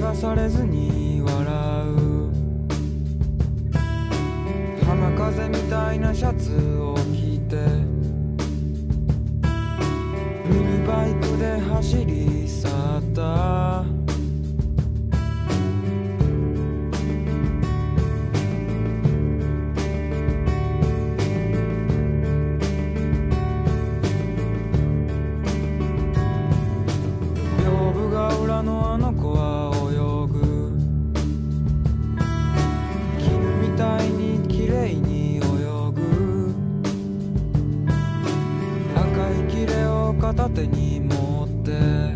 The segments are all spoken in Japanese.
されずに笑う。浜風みたいなシャツを着てミニバイクで走り去った。屏風ヶ浦のあの子は泳ぐ。絹みたいに綺麗に泳ぐ。赤いキレを片手に持って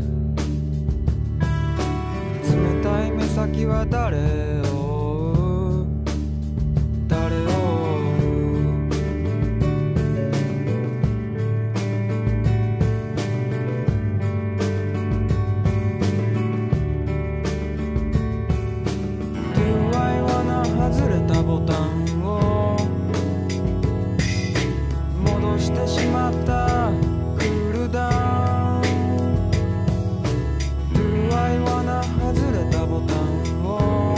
冷たい目先は誰を追う、誰を追う。Do I wanna 外れたボタンを戻してしまったクールダウン。 Do I wanna 外れたボタンを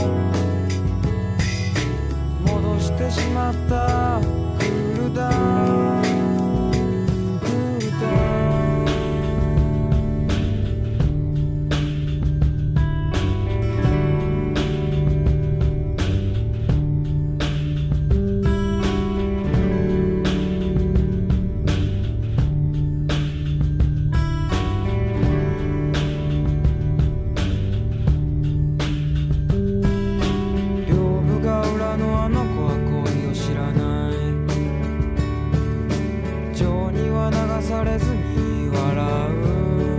戻してしまったクールダウン、クールダウン。屏風ヶ浦のあの子は恋を知らない。情には流されずに笑う。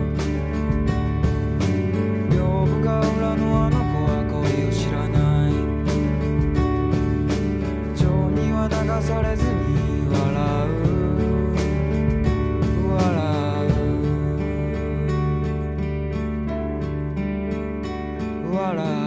屏風ヶ浦のあの子は恋を知らない。情には流されずに笑う、笑う、笑う。